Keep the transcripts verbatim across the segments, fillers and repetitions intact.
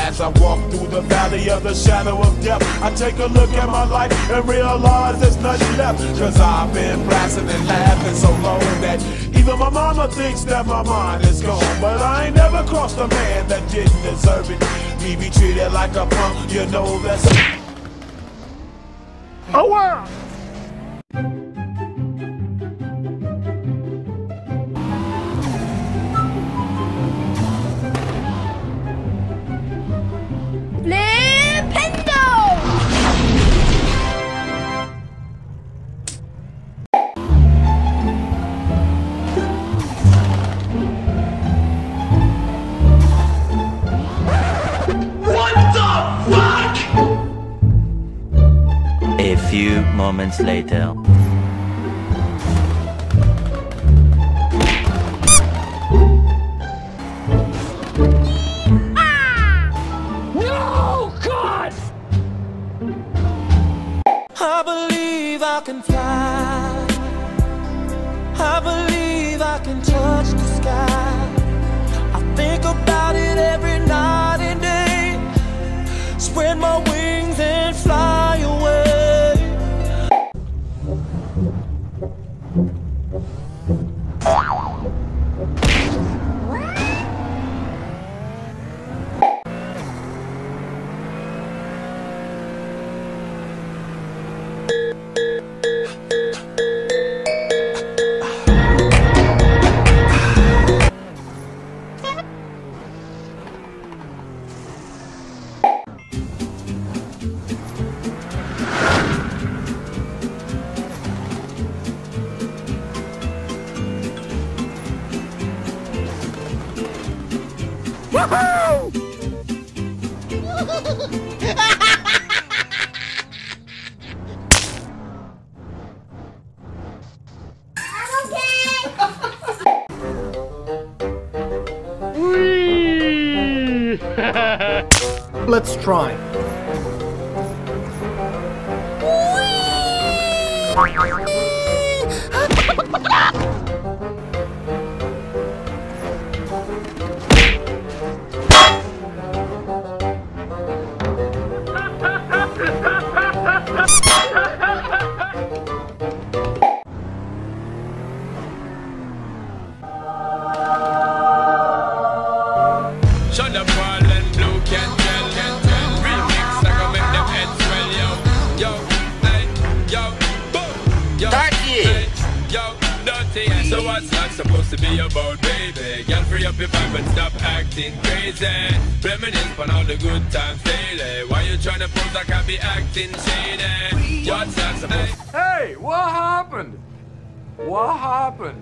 As I walk through the valley of the shadow of death, I take a look at my life and realize there's nothing left. Cause I've been blasting and laughing so long that even my mama thinks that my mind is gone. But I ain't never crossed a man that didn't deserve it. Me be treated like a punk, you know that's a world. A few moments later. Ah! No, God! I believe I can fly. I believe I can touch the sky. I think about it every night and day. Spread my wings and fly away. Woohoo! Let's try. Shut up, and blue can tell, can tell. Remix, I go make them heads swell, yo. Yo, hey, yo, boom, yo, hey, yo, dirty. So what's that supposed to be about, baby? Girl, free up your vibe and stop acting crazy. Reminisce on all the good times daily. Why you tryna prove I can't be acting shady? What's that supposed to Hey, what happened? What happened?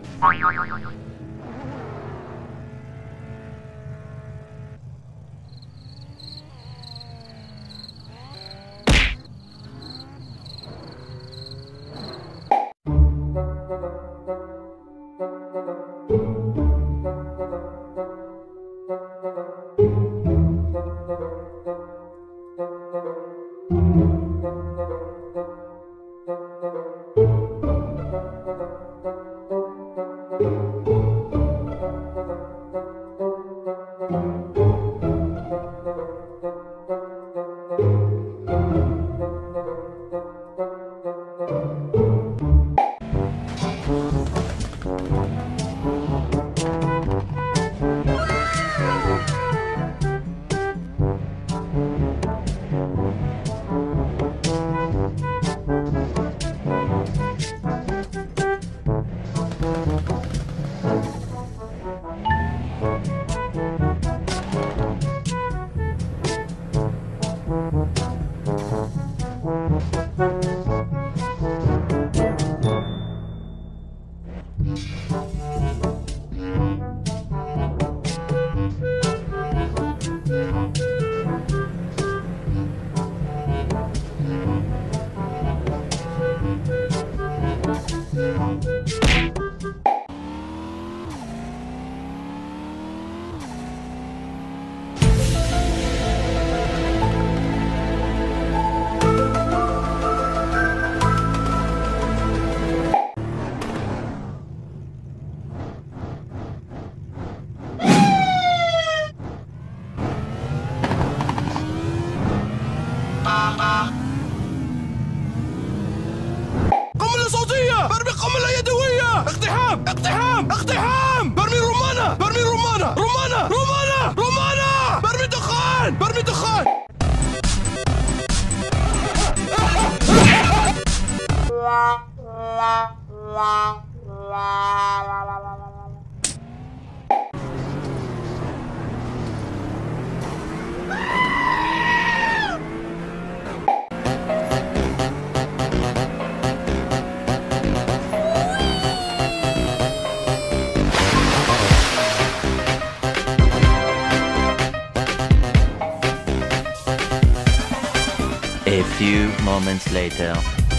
few moments later.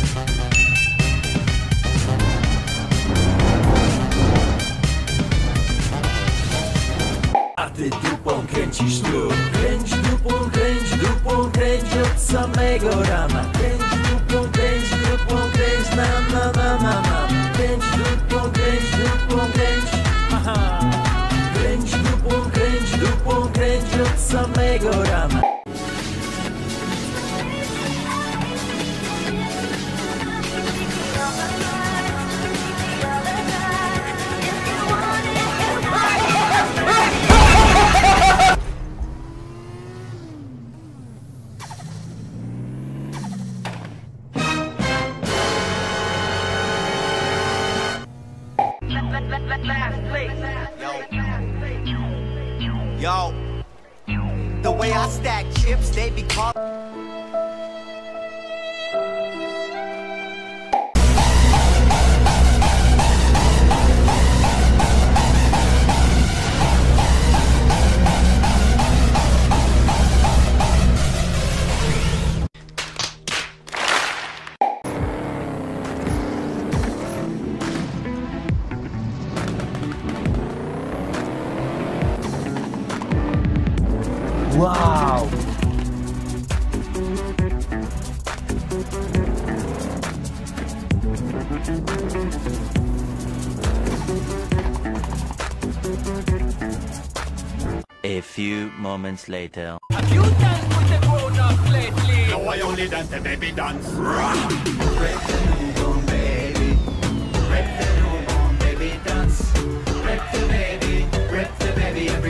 A ty dupą kręcisz tu. Kręć dupą, kręć dupą, kręć od samego rana. Kręć dupą, kręć dupą, kręć na na na na na. Kręć dupą, kręć dupą, kręć. Aha. Kręć dupą, kręć dupą, kręć od samego rana. Yo, the way I stack chips, they be called. Wow! A few moments later. Have you done with the grown up lately? No, I only dance the baby dance. Break the newborn baby. Break the newborn baby dance. Break the baby. Break the baby.